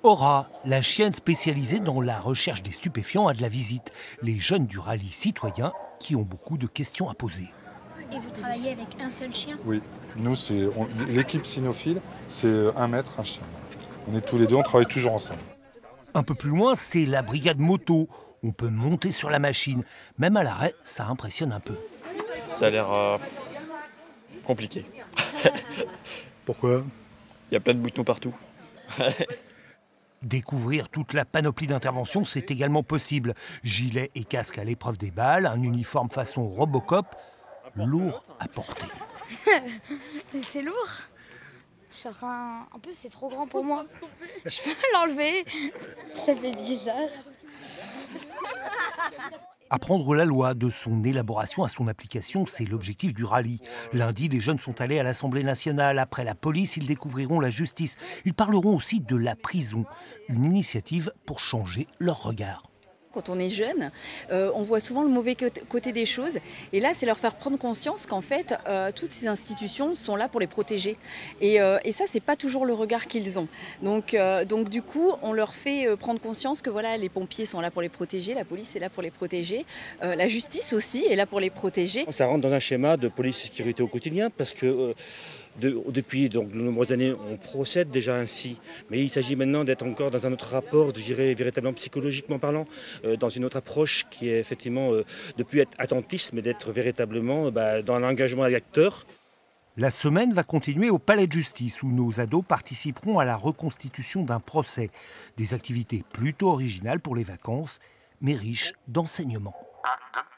Aura, la chienne spécialisée dans la recherche des stupéfiants, a de la visite. Les jeunes du rallye citoyen qui ont beaucoup de questions à poser. Et vous travaillez avec un seul chien? Oui, nous, l'équipe cynophile, c'est un maître, un chien. On est tous les deux, on travaille toujours ensemble. Un peu plus loin, c'est la brigade moto. On peut monter sur la machine. Même à l'arrêt, ça impressionne un peu. Ça a l'air compliqué. Pourquoi? Il y a plein de boutons partout. Découvrir toute la panoplie d'intervention, c'est également possible. Gilet et casque à l'épreuve des balles, un uniforme façon Robocop, lourd à porter. Mais c'est lourd. Genre un peu, c'est trop grand pour moi. Je peux l'enlever. Ça fait bizarre. Apprendre la loi de son élaboration à son application, c'est l'objectif du rallye. Lundi, les jeunes sont allés à l'Assemblée nationale. Après la police, ils découvriront la justice. Ils parleront aussi de la prison, une initiative pour changer leur regard. Quand on est jeune, on voit souvent le mauvais côté des choses. Et là, c'est leur faire prendre conscience qu'en fait, toutes ces institutions sont là pour les protéger. Et ça, c'est pas toujours le regard qu'ils ont. Donc du coup, on leur fait prendre conscience que voilà, les pompiers sont là pour les protéger, la police est là pour les protéger, la justice aussi est là pour les protéger. Ça rentre dans un schéma de police et sécurité au quotidien parce que depuis de nombreuses années, on procède déjà ainsi. Mais il s'agit maintenant d'être encore dans un autre rapport, je dirais véritablement psychologiquement parlant, dans une autre approche qui est effectivement de ne plus être attentiste, mais d'être véritablement dans l'engagement avec l'acteur. La semaine va continuer au Palais de Justice où nos ados participeront à la reconstitution d'un procès. Des activités plutôt originales pour les vacances, mais riches d'enseignements. 1, 2.